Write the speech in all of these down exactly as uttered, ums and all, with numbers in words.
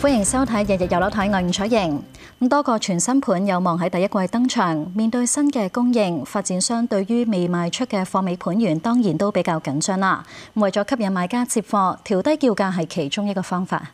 歡迎收睇《日日有樓睇》，我係吳楚瑩。咁多個全新盤有望喺第一季登場，面對新嘅供應，發展商對於未賣出嘅貨尾盤源當然都比較緊張啦。為咗吸引買家接貨，調低叫價係其中一個方法。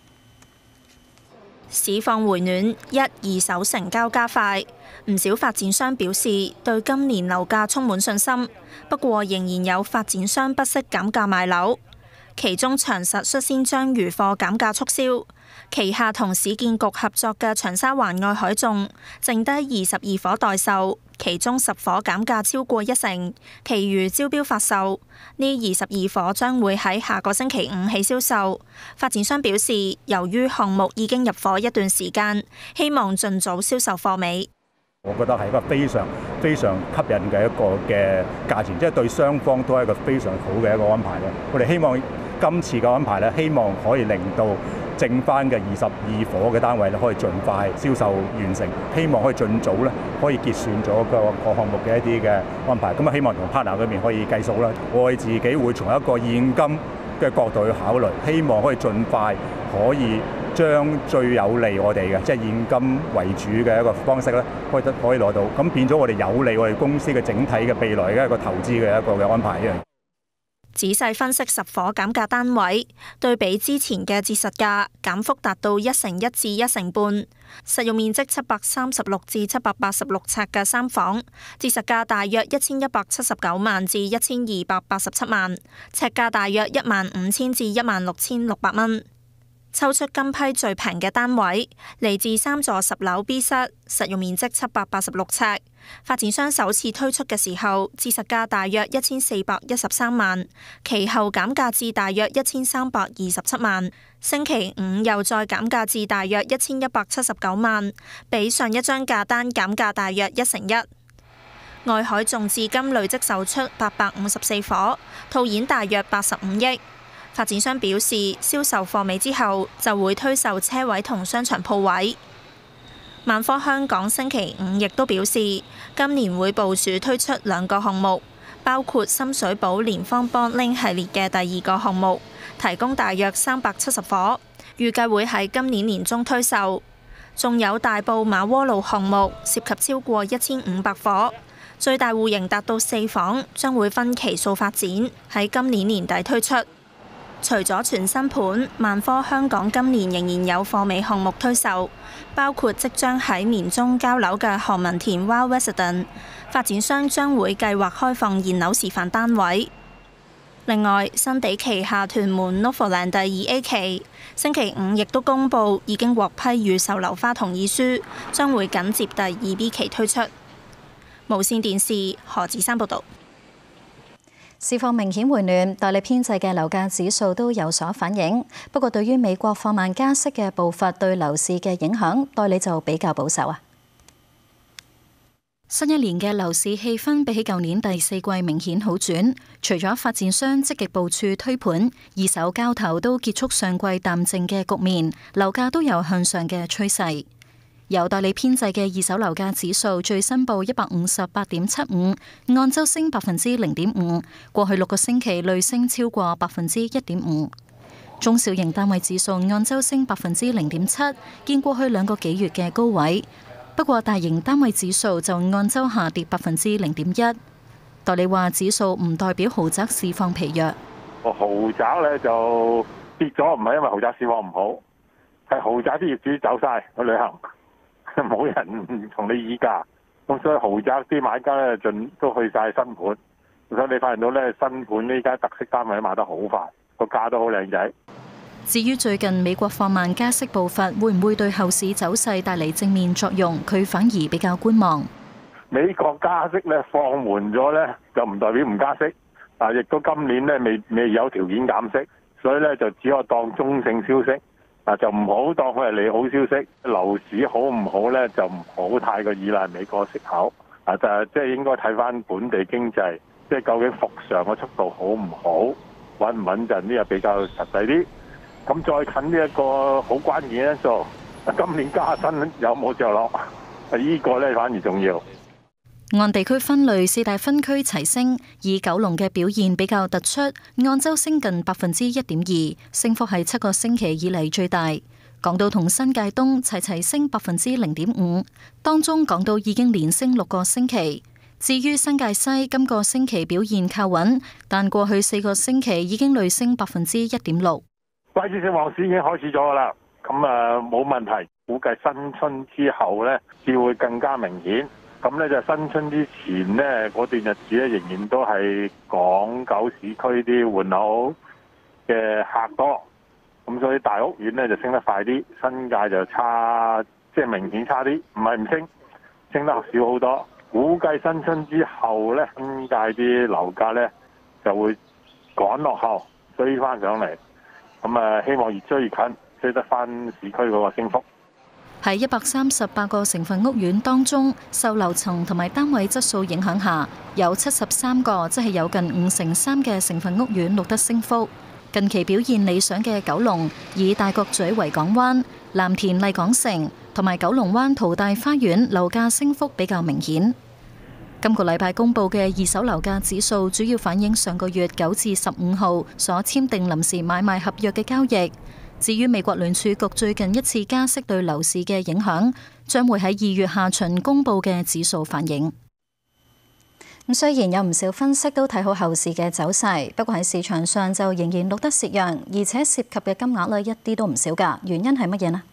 市況回暖，一二手成交加快，唔少發展商表示對今年樓價充滿信心。不過仍然有發展商不惜減價賣樓，其中長實率先將餘貨減價促銷。旗下同市建局合作嘅長沙灣愛海頌，剩低二十二伙待售，其中十伙減價超過一成，其餘招標發售。呢二十二伙將會喺下個星期五起銷售。發展商表示，由於項目已經入伙一段時間，希望盡早銷售貨尾。 我覺得係一個非常非常吸引嘅一個嘅價錢，即係對雙方都係一個非常好嘅一個安排咯。我哋希望今次嘅安排咧，希望可以令到剩翻嘅二十二伙嘅單位咧，可以盡快銷售完成，希望可以盡早咧可以結算咗個個項目嘅一啲嘅安排。咁啊，希望同 partner 嗰邊可以計數啦。我哋自己會從一個現金嘅角度去考慮，希望可以盡快可以將最有利我哋嘅，即係現金為主嘅一個方式咧，可以得可以攞到。咁變咗我哋有利我哋公司嘅整體嘅未來嘅一個投資嘅一個嘅安排一樣。 仔細分析十伙減價單位，對比之前嘅折實價，減幅達到一成一至一成半。實用面積七百三十六至七百八十六尺嘅三房，折實價大約一千一百七十九萬至一千二百八十七萬，尺價大約一萬五千至一萬六千六百蚊。抽出今批最平嘅單位，嚟自三座十樓 B 室，實用面積七百八十六尺。發展商首次推出嘅時候，折實價大約一千四百一十三萬，其後減價至大約一千三百二十七萬。星期五又再減價至大約一千一百七十九萬，比上一張價單減價大約一成一。愛海頌至今累積售出八百五十四伙，套現大約八十五億。發展商表示，銷售貨尾之後就會推售車位同商場鋪位。萬科香港星期五亦都表示，今年會部署推出兩個項目，包括深水埗蓮芳 Bondling 系列嘅第二個項目，提供大約三百七十伙，預計會喺今年年中推售。仲有大埔馬窩路項目，涉及超過一千五百伙，最大戶型達到四房，將會分期數發展，喺今年年底推出。除咗全新盤，萬科香港今年仍然有貨尾項目推售，包括即將喺年中交樓嘅何文田 Wow Resident， 發展商將會計劃開放現樓示範單位。另外，新地旗下屯門 Novoland 第二 A 期，星期五亦都公佈已經獲批預售樓花同意書，將會緊接第二 B 期推出。無線電視何子珊報導。 市況明顯回暖，代理編製嘅樓價指數都有所反映。不過，對於美國放慢加息嘅步伐對樓市嘅影響，代理就比較保守啊。新一年嘅樓市氣氛比起舊年第四季明顯好轉，除咗發展商積極部署推盤，二手交投都結束上季淡靜嘅局面，樓價都有向上嘅趨勢。由代理編製嘅二手樓價指數最新報一百五十八點七五，按周升百分之零點五，過去六個星期累升超過百分之一點五。中小型單位指數按周升百分之零點七，見過去兩個幾月嘅高位。不過大型單位指數就按周下跌百分之零點一。代理話指數唔代表豪宅市況疲弱。 個豪宅咧就跌咗，唔係因為豪宅市況唔好，係豪宅啲業主走晒去旅行。冇人同你議價，咁所以豪宅啲買家咧盡都去晒新盤，所以你發現到咧新盤呢間特色單位賣得好快，個價都好靚仔。 至於最近美國放慢加息步伐，會唔會對後市走勢帶嚟正面作用？佢反而比較觀望。 美國加息咧放緩咗咧，就唔代表唔加息，啊，亦都今年咧未未有條件減息，所以咧就只可當中性消息。啊，就唔好當佢係利好消息，樓市好唔好咧，就唔好太過依賴美國息口。啊，就係即係應該睇翻本地經濟，即係究竟復常嘅速度好唔好，穩唔穩陣呢？又比較實際啲。咁再近呢一個好關鍵因素，今年加薪有冇着落？啊，呢個咧反而重要。 按地區分類，四大分區齊升，以九龍嘅表現比較突出，按周升近百分之一點二，升幅係七個星期以嚟最大。 港島同新界東齊齊升百分之零點五，當中港島已經連升六個星期。至於新界西，今個星期表現靠穩，但過去四個星期已經累升百分之一點六。 季節性旺市已經開始咗㗎啦，咁啊冇問題。估計新春之後呢，至會更加明顯。咁呢，就新春之前呢，嗰段日子咧，仍然都係港九市區啲換樓嘅客多，咁所以大屋苑呢就升得快啲，新界就差，即係明顯差啲，唔係唔升，升得少好多。估計新春之後呢，新界啲樓價呢就會趕落後，追翻上嚟。咁啊，希望越追越近，追得翻市區嗰個升幅。 喺一百三十八個成份屋苑當中，受樓層同埋單位質素影響下，有七十三個，即係有近五成三嘅成份屋苑錄得升幅。近期表現理想嘅九龍，以大角咀維港灣、藍田麗港城同埋九龍灣淘大花園樓價升幅比較明顯。今個禮拜公佈嘅二手樓價指數，主要反映上個月九至十五號所簽訂臨時買賣合約嘅交易。至於美國聯儲局最近一次加息對樓市嘅影響，將會喺二月下旬公佈嘅指數反映。咁雖然有唔少分析都睇好後市嘅走勢，不過喺市場上就仍然錄得蝕讓，而且涉及嘅金額呢一啲都唔少㗎。原因係乜嘢呢？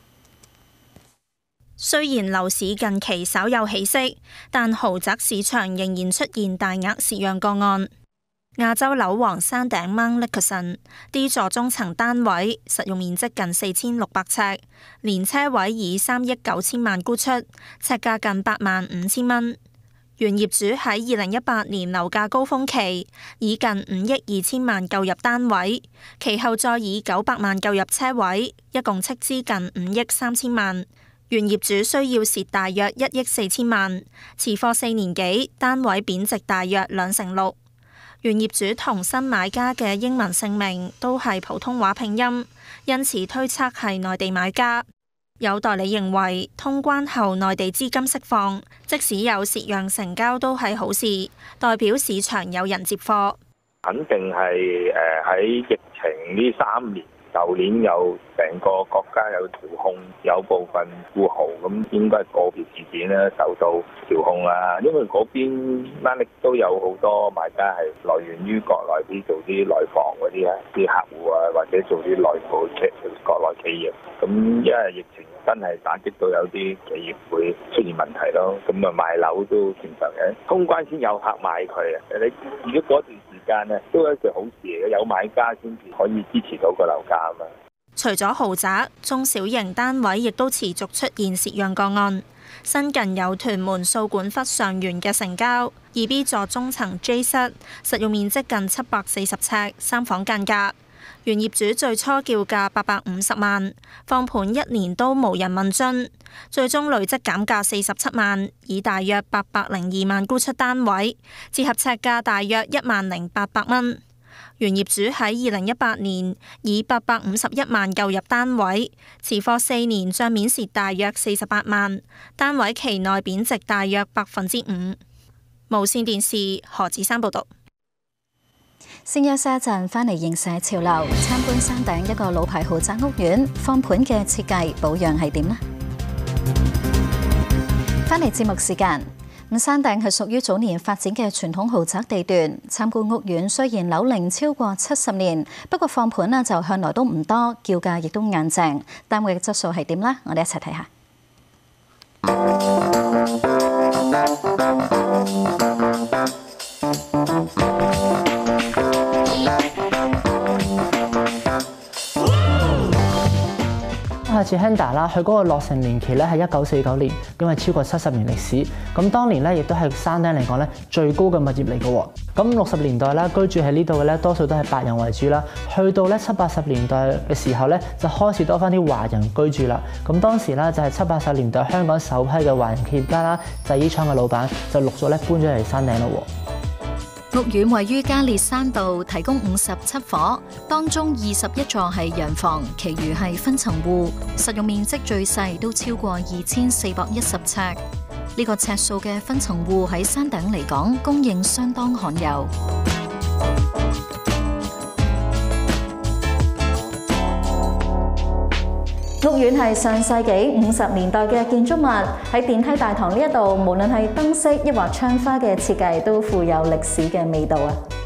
雖然樓市近期稍有起色，但豪宅市場仍然出現大額蝕讓個案。亞洲樓王山頂 Mount Nicholson D 座中層單位，實用面積近四千六百尺，連車位以三億九千萬沽出，尺價近八萬五千蚊。原業主喺二零一八年樓價高峰期以近五億二千萬購入單位，其後再以九百萬購入車位，一共斥資近五億三千萬。原業主需要蝕大約一億四千萬，持貨四年幾，單位貶值大約兩成六。原業主同新買家嘅英文姓名都係普通話拼音，因此推測係內地買家。有代理認為，通關後內地資金釋放，即使有蝕讓成交都係好事，代表市場有人接貨。 肯定係誒喺疫情呢三年。舊年有成個國家有調控，有部分富豪咁應該係個別事件咧受到調控啦。因為嗰邊拉力都有好多買家係來源於國內啲做啲內房嗰啲啊，啲客戶啊，或者做啲內部企國內企業。咁因為疫情真係打擊到有啲企業會出現問題咯，咁啊賣樓都正常嘅。通關先有客買佢啊！你如果嗰段時間咧都係一件好事嚟嘅，有買家先至可以支持到個樓價啊嘛。 除咗豪宅，中小型單位亦都持續出現蝕讓個案。新近有屯門掃管笏上園嘅成交，二 B 座中層 J 室，實用面積近七百四十尺，三房間隔。原業主最初叫價八百五十萬，放盤一年都無人問津，最終累積減價四十七萬，以大約八百零二萬沽出單位，折合尺價大約一萬零八百蚊。原業主喺二零一八年以八百五十一萬購入單位，持貨四年帳面蝕大約四十八萬，單位期內貶值大約百分之五。無線電視何子珊報道。 先休息一陣，返嚟影射潮流，參觀山頂一個老牌豪宅屋苑，放盤嘅設計保養係點呢？返嚟節目時間，咁山頂係屬於早年發展嘅傳統豪宅地段。參觀屋苑雖然樓齡超過七十年，不過放盤呢就向來都唔多，叫價亦都硬淨。單位嘅質素係點呢？我哋一齊睇下。 下次 Handa 啦，佢嗰個落成年期咧係一九四九年，因為超過七十年歷史。咁當年咧亦都係山頂嚟講咧最高嘅物業嚟嘅。咁六十年代啦，居住喺呢度嘅咧多數都係白人為主啦。去到咧七八十年代嘅時候咧，就開始多翻啲華人居住啦。咁當時咧就係七八十年代香港首批嘅華人企業家啦，製衣廠嘅老闆就陸續咧搬咗嚟山頂咯。 屋苑位於加列山道，提供五十七伙，當中二十一座係洋房，其餘係分層戶，實用面積最細都超過二千四百一十尺。呢個尺數嘅分層戶喺山頂嚟講，供應相當罕有。 屋苑係上世紀五十年代嘅建築物，喺電梯大堂呢一度，無論係燈飾抑或窗花嘅設計，都富有歷史嘅味道啊！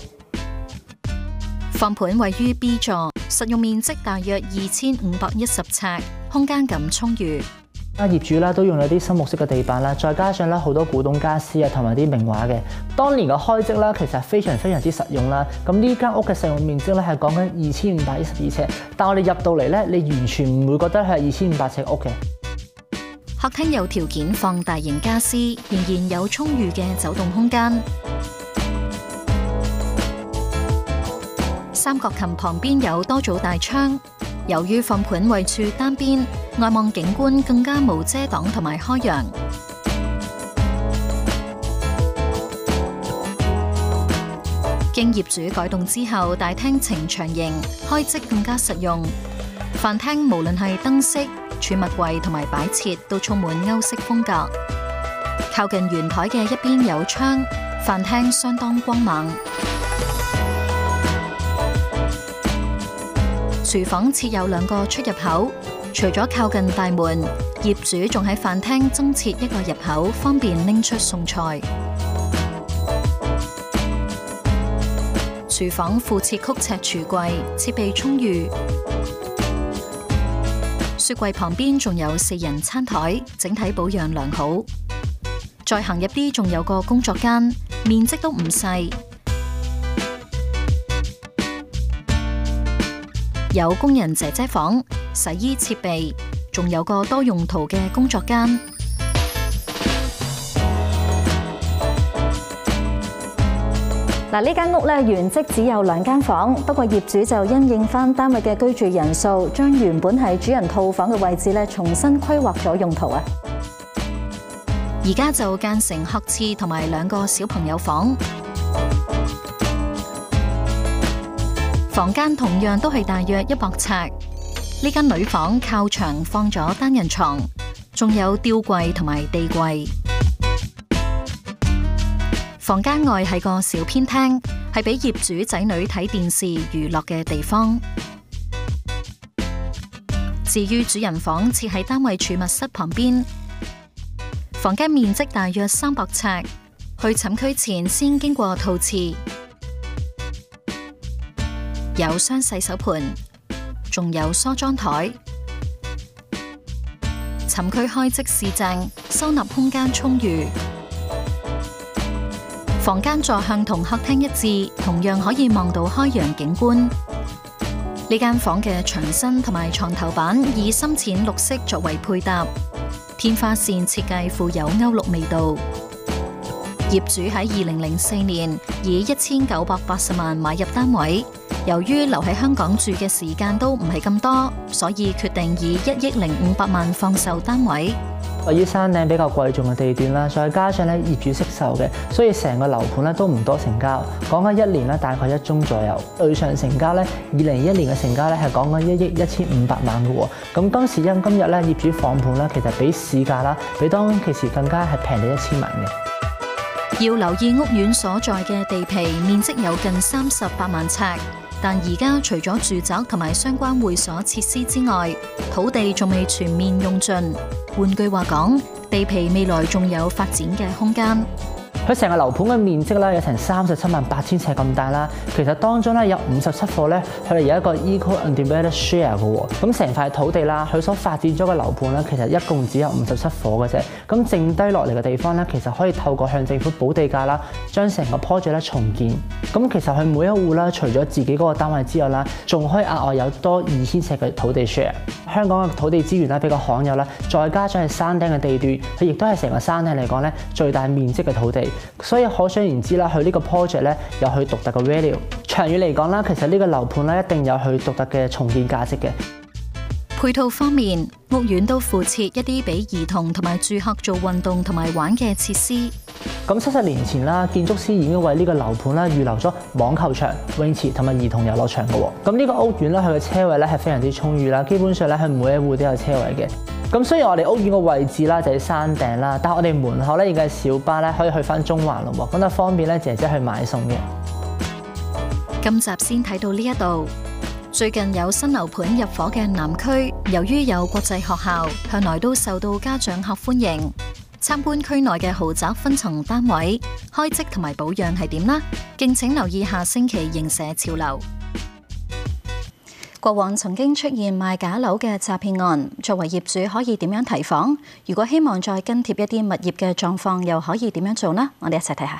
放盤位於 B 座，實用面積大約二千五百一十尺，空間感充裕。 啊，業主啦都用咗啲深綠色嘅地板啦，再加上咧好多古董家私啊，同埋啲名畫嘅。當年嘅開則啦，其實係非常非常之實用啦。咁呢間屋嘅實用面積咧係講緊二千五百一十二尺，但我哋入到嚟咧，你完全唔會覺得係二千五百尺屋嘅。 客廳有條件放大型家私，仍然有充裕嘅走動空間。三角琴旁邊有多組大窗。由於放盤位處單邊，外望景觀更加無遮擋同埋開揚。經業主改動之後，大廳呈長形，開則更加實用。飯廳無論係燈飾、儲物櫃同埋擺設，都充滿歐式風格。靠近圓台嘅一邊有窗，飯廳相當光猛。廚房設有兩個出入口，除咗靠近大門，業主仲喺飯廳增設一個入口，方便拎出餸菜。廚房附設曲尺櫥櫃，設備充裕。雪櫃旁邊仲有四人餐台，整體保養良好。再行入啲仲有個工作間，面積都唔細。有工人姐姐房、洗衣設備，仲有個多用途嘅工作間。 嗱，呢間屋咧原則只有兩間房，不過業主就因應翻單位嘅居住人數，將原本係主人套房嘅位置咧重新規劃咗用途啊。 而家就間成客廁同埋兩個小朋友房。房間同樣都係大約一百尺。呢間女房靠牆放咗單人床，仲有吊櫃同埋地櫃。房間外係個小偏廳，係俾業主仔女睇電視娛樂嘅地方。至於主人房設喺單位儲物室旁邊，房間面積大約三百尺。去寢區前先經過套廁。有雙洗手盆，仲有梳妝台。寢區開則市正，收納空間充裕。房間座向同客廳一致，同樣可以望到開揚景觀。呢間房嘅牆身同埋床頭板以深淺綠色作為配搭，天花線設計富有歐陸味道。業主喺二零零四年以一千九百八十萬買入單位。由於留喺香港住嘅時間都唔係咁多，所以決定以一億零五百萬放售單位。 位於山頂比較貴重嘅地段啦，再加上咧業主惜售嘅，所以成個樓盤咧都唔多成交。講緊一年咧大概一宗左右。對上成交咧，二零二一年嘅成交咧係講緊一億一千五百萬嘅喎。咁今時因今日咧業主放盤咧，其實比市價啦，比當其時更加係平到一千萬嘅。 要留意屋苑所在嘅地皮面積有近三十八萬尺。但而家除咗住宅同埋相關會所設施之外，土地仲未全面用盡。換句話講，地皮未來仲有發展嘅空間。 佢成個樓盤嘅面積咧有成三十七萬八千尺咁大啦，其實當中咧有五十七伙咧，佢哋有一個 equal undivided share 嘅喎。咁成塊土地啦，佢所發展咗嘅樓盤咧，其實一共只有五十七伙嘅啫。咁剩低落嚟嘅地方咧，其實可以透過向政府補地價啦，將成個 project 咧重建。咁其實佢每一戶啦，除咗自己嗰個單位之外啦，仲可以額外有多二千尺嘅土地 share。香港嘅土地資源咧比較罕有啦，再加上係山頂嘅地段，佢亦都係成個山頂嚟講咧最大面積嘅土地。所以可想而知啦，佢呢個 project 咧有佢獨特嘅 value。長遠嚟講啦，其實呢個樓盤咧一定有佢獨特嘅重建價值嘅。 配套方面，屋苑都附設一啲俾兒童同埋住客做運動同埋玩嘅設施。 咁七十年前啦，建築師已經為呢個樓盤啦預留咗網球場、泳池同埋兒童遊樂場嘅喎。咁呢個屋苑咧，佢嘅車位咧係非常之充裕啦，基本上咧佢每一戶都有車位嘅。咁雖然我哋屋苑個位置啦就喺山頂啦，但係我哋門口咧已經係小巴咧可以去翻中環咯喎，咁就方便咧姐姐去買餸嘅。 今集先睇到呢一度， 最近有新樓盤入伙嘅南區，由於有國際學校，向來都受到家長客歡迎。參觀區內嘅豪宅分層單位，開則同埋保養係點呢？敬請留意下星期營社潮流。過往曾經出現賣假樓嘅詐騙案，作為業主可以點樣提防？如果希望再跟貼一啲物業嘅狀況，又可以點樣做呢？我哋一齊睇下。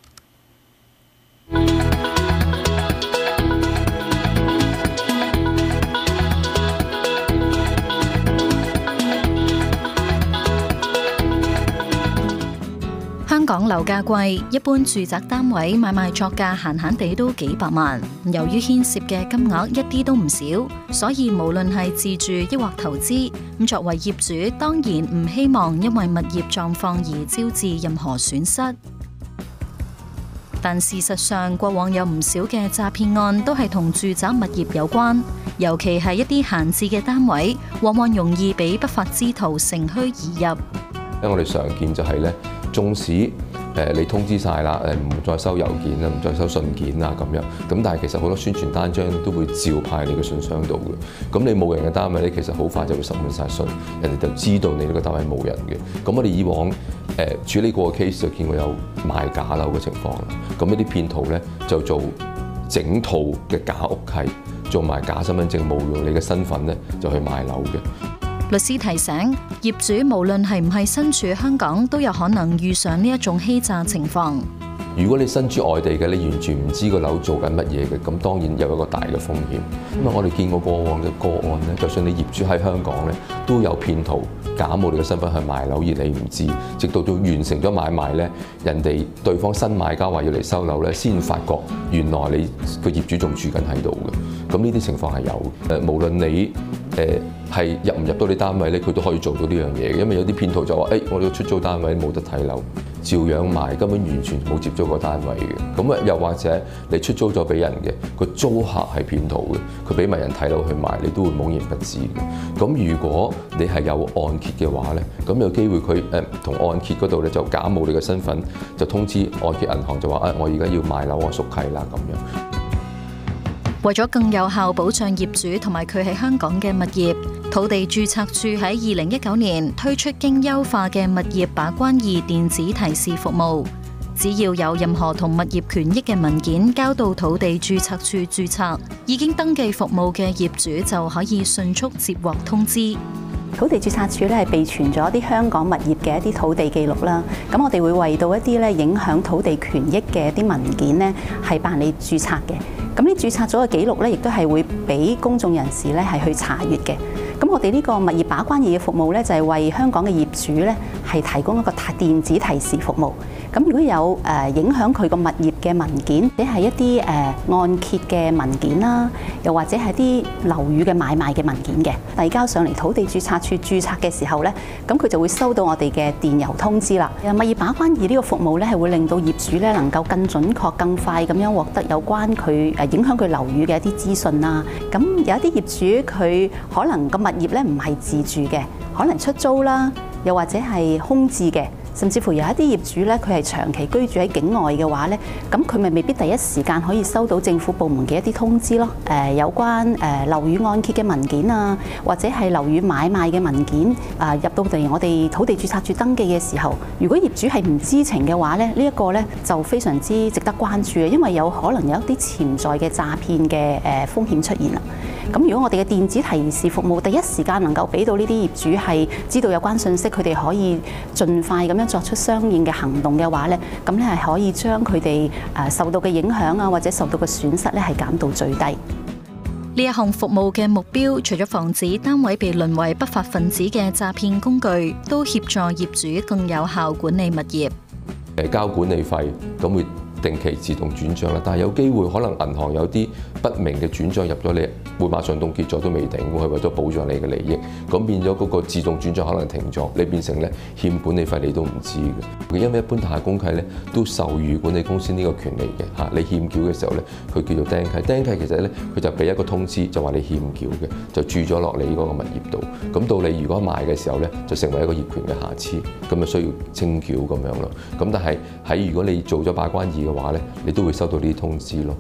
香港樓價貴，一般住宅單位買賣作價閒閒地都幾百萬。由於牽涉嘅金額一啲都唔少，所以無論係自住抑或投資，咁作為業主當然唔希望因為物業狀況而招致任何損失。但事實上，過往有唔少嘅詐騙案都係同住宅物業有關，尤其係一啲閒置嘅單位，往往容易俾不法之徒乘虛而入。 因為我哋常見就係咧。縱使誒你通知晒啦，誒唔再收郵件啦，唔再收信件啊咁樣，咁但係其實好多宣傳單張都會照派你嘅信箱度嘅。咁你冇人嘅單位咧，其實好快就會塞滿晒信，人哋就知道你呢個單位冇人嘅。咁我哋以往誒、呃、處理過嘅 case 就見過有賣假樓嘅情況啦。咁呢啲騙徒咧就做整套嘅假屋契，做埋假身份證，冒用你嘅身份咧就去賣樓嘅。 律師提醒業主，無論係唔係身處香港，都有可能遇上呢一種欺詐情況。 如果你身處外地嘅，你完全唔知個樓做緊乜嘢嘅，咁當然有一個大嘅風險。因為我哋見過過往嘅個案咧，就算你業主喺香港咧，都有騙徒假冒你嘅身份去賣樓，而你唔知，直到到完成咗買賣咧，人哋對方新買家話要嚟收樓咧，先發覺原來你個業主仲住緊喺度嘅。咁呢啲情況係有誒，無論你誒係入唔入到你單位咧，佢都可以做到呢樣嘢嘅。因為有啲騙徒就話：誒、欸，我哋個出租單位冇得睇樓，照樣賣，根本完全冇接觸過單位嘅。咁啊，又或者你出租咗俾人嘅，個租客係騙徒嘅，佢俾埋人睇樓去賣，你都會懵然不知嘅。咁如果你係有按揭嘅話咧，咁有機會佢誒同按揭嗰度咧就假冒你嘅身份，就通知按揭銀行就話：誒、哎，我而家要賣樓，我縮契啦咁樣。 為咗更有效保障業主同埋佢喺香港嘅物業，土地註冊處喺二零一九年推出經優化嘅物業把關易電子提示服務。只要有任何同物業權益嘅文件交到土地註冊處註冊，已經登記服務嘅業主就可以迅速接獲通知。 土地註冊處咧係備存咗一啲香港物業嘅一啲土地記錄啦，咁我哋會為到一啲咧影響土地權益嘅一啲文件咧係辦理註冊嘅。咁呢註冊咗嘅記錄咧，亦都係會俾公眾人士咧係去查閲嘅。咁我哋呢個物業把關易嘅服務咧，就係為香港嘅業主咧係提供一個電子提示服務。咁如果有誒影響佢個物業嘅文件，或者係一啲誒按揭嘅文件啦，又或者係啲樓宇嘅買賣嘅文件嘅，遞交上嚟土地註冊處註冊嘅時候咧，咁佢就會收到我哋嘅電郵通知啦。物業把關易呢個服務咧，係會令到業主咧能夠更準確、更快咁樣獲得有關佢誒影響佢樓宇嘅一啲資訊啦。咁有一啲業主佢可能個物業咧唔係自住嘅，可能出租啦，又或者係空置嘅。甚至乎有一啲業主咧，佢係長期居住喺境外嘅話咧，咁佢咪未必第一時間可以收到政府部門嘅一啲通知咯。誒、呃、有關誒樓宇按揭嘅文件啊，或者係樓宇買賣嘅文件啊，入到嚟我哋土地註冊處登記嘅時候，如果業主係唔知情嘅話咧，呢、這、一個咧就非常之值得關注嘅，因為有可能有一啲潛在嘅詐騙嘅誒風險出現啦。咁如果我哋嘅電子提示服務第一時間能夠俾到呢啲業主係知道有關信息，佢哋可以盡快咁樣作出相應嘅行動嘅話咧，咁咧係可以將佢哋誒受到嘅影響啊，或者受到嘅損失咧係減到最低。 呢一項服務嘅目標，除咗防止單位被淪為不法分子嘅詐騙工具，都協助業主更有效管理物業。 誒交管理費，咁會定期自動轉帳啦，但係有機會可能銀行有啲不明嘅轉帳入咗你，會馬上凍結咗都未定，會係為咗保障你嘅利益，咁變咗嗰個自動轉帳可能停咗，你變成咧欠管理費你都唔知嘅。因為一般大公契咧都授予管理公司呢個權利嘅嚇，你欠繳嘅時候咧，佢叫做釘契，釘契其實咧佢就俾一個通知，就話你欠繳嘅，就注咗落你嗰個物業度。咁到你如果賣嘅時候咧，就成為一個業權嘅瑕疵，咁就需要清繳咁樣咯。咁但係喺如果你做咗把關易嘅話咧，你都會收到呢啲通知咯。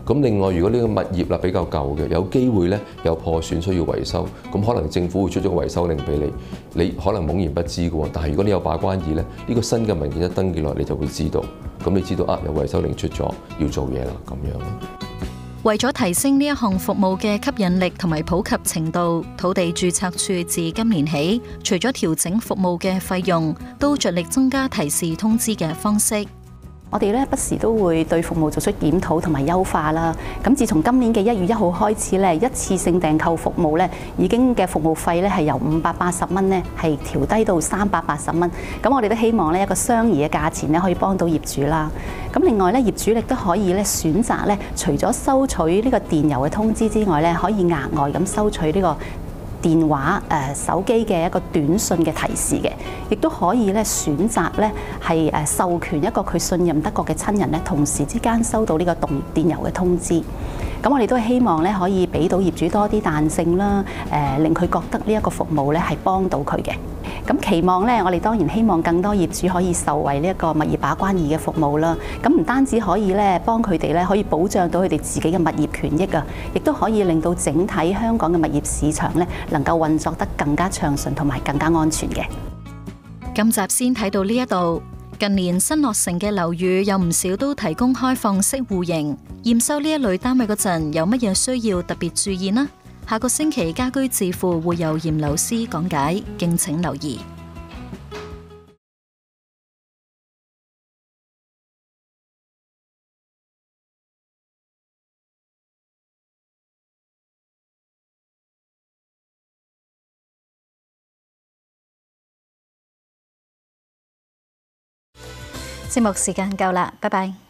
咁另外，如果呢個物業啦比較舊嘅，有機會咧有破損需要維修，咁可能政府會出咗個維修令俾你，你可能懵然不知嘅喎。但係如果你有把關二咧，呢個新嘅文件一登記落，你就會知道。咁你知道啊，有維修令出咗，要做嘢啦，咁樣咯。 為咗提升呢一項服務嘅吸引力同埋普及程度，土地註冊處自今年起，除咗調整服務嘅費用，都着力增加提示通知嘅方式。 我哋咧不時都會對服務做出檢討同埋優化啦。咁自從今年嘅一月一號開始咧，一次性訂購服務咧已經嘅服務費咧係由五百八十蚊咧係調低到三百八十蚊。咁我哋都希望呢一個相宜嘅價錢咧可以幫到業主啦。咁另外咧業主亦都可以咧選擇咧，除咗收取呢個電郵嘅通知之外咧，可以額外咁收取呢個電話誒、呃、手機嘅一個短信嘅提示嘅，亦都可以咧選擇咧係誒授權一個佢信任得過嘅親人咧，同時之間收到呢個動電郵嘅通知。咁我哋都希望咧可以俾到業主多啲彈性啦，誒、呃、令佢覺得呢一個服務咧係幫到佢嘅。咁期望咧，我哋當然希望更多業主可以受惠呢一個物業把關二嘅服務啦。咁唔單止可以咧幫佢哋咧可以保障到佢哋自己嘅物業權益啊，亦都可以令到整體香港嘅物業市場咧能夠運作得更加暢順同埋更加安全嘅。 今集先睇到呢一度。近年新落成嘅樓宇有唔少都提供開放式戶型，驗收呢一類單位嗰陣有乜嘢需要特別注意呢？下個星期家居智庫會有驗樓師講解，敬請留意。節目時間夠啦，拜拜。